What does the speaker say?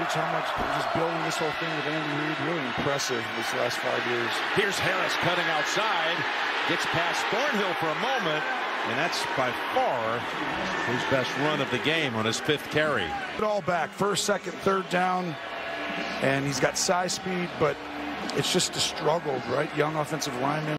speaks how much just building this whole thing with Andy Reid. Really impressive this last 5 years. Here's Harris cutting outside. Gets past Thornhill for a moment. And that's by far his best run of the game on his 5th carry. It all back. First, second, third down. And he's got size, speed, but it's just a struggle, right? Young offensive lineman.